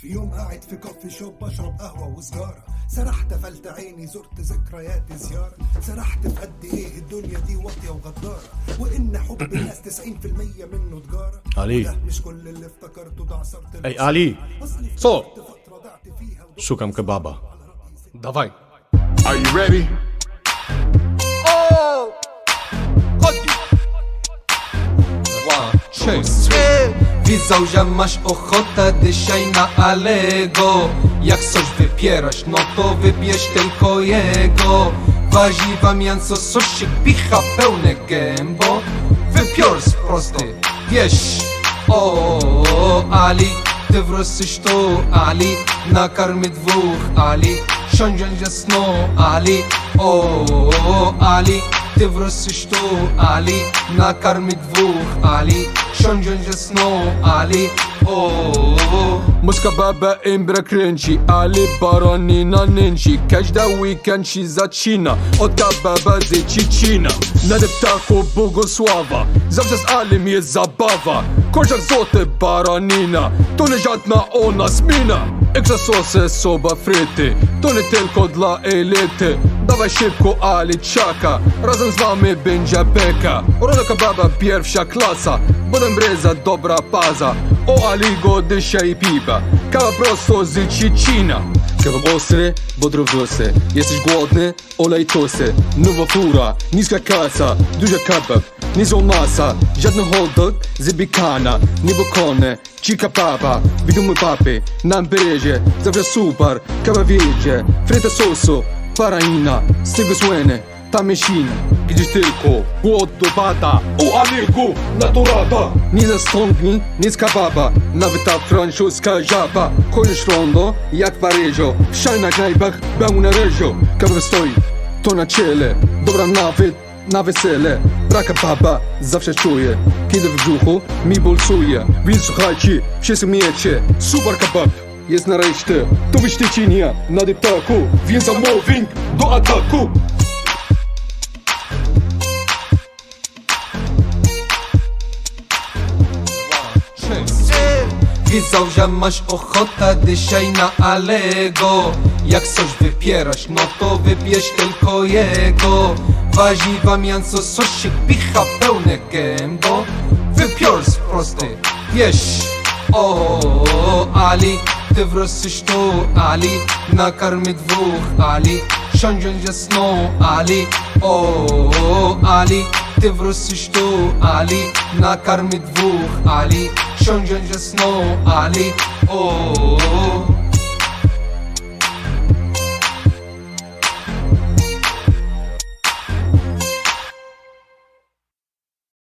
في يوم قاعد في كوفي شوب بشرب قهوة وسجارة، سرحت قفلت عيني زرت ذكرياتي زيارة، سرحت في قد ايه الدنيا دي واطية وغدارة، وان حب الناس 90% منه تجارة. علي مش كل اللي افتكرته ده عصرت. Ej, Ali! Co? Szukam kebaba. Dawaj. Are you ready? Oh! Chodzi! One, two, three. Widzą, że masz ochotę dzisiaj na Alego. Jak coś wypierasz, no to wybierz tylko jego. Warzywa, mięso, sosik, picha, pełne gębo. Wypiórs prosty, wiesz. O, Ali, ty wrosłeś tu, Ali. Nakarmi dwóch, Ali. Siądziesz ze snu, Ali. O, Ali, ty wrosłeś tu, Ali. Nakarmi dwóch, Ali. Siądziesz ze snu, Ali. O, Muska baba imbra kręci, Ali baronina nęci. Każda weekend się zacina, od baba zycicina. Na deptaku Bogosława, zawsze z Alim jest zabawa. Korzak złoty baronina, to nie żadna ona zmina. Ekstra sosy, soba, fryty, to nie tylko dla elity. Dawaj szybko Ali czaka, razem z wami będzie beka. Rola kebaba pierwsza klasa, potem breza dobra paza. O Aligo dzisiaj pipa, kawa prosto z Ciecina. Kebab ostry, bodrowłosy, jesteś głodny? Olej tosy. Nowa fura, niska kasa, duża kebab, niezła masa. Żadny hot dog z bikana, nie bokone, chica papa. Widzą mój papy, na bryzie, zawsze super. Kebab wiedzie, fryta sosu, paraina, z tego słynę. Ta mięsina, gdzieś tylko głód do bata. O Aliku, naturata. Nie zastąpi, nie z kebaba, nawet ta francuska żaba. Kończysz rondo, jak w Paryżu, w szajnych knajpach, pełne ryżu. Kebab stoi, to na ciele, dobra nawet na wesele. Brak kebaba zawsze czuję, kiedy w brzuchu mi bolsuje. Więc słuchajcie, wszyscy umiecie, super kebab jest nareszcie. To wyświetlinia na deptaku, więc zamówień do ataku. wiedzą, że masz ochotę dzisiaj na Alego. Jak coś wypierasz, no to wybierz tylko jego. Warzywa, mięso, sosik, picha, pełne gębo. Wypiórs prosty, wiesz. O, Ali, ty wrosłeś tu, Ali. Nakarmi dwóch, Ali. Siądziesz ze snu, Ali. O, Ali, ty wrosłeś tu, Ali. Nakarmi dwóch, Ali. Siądziesz ze snu, Ali. O.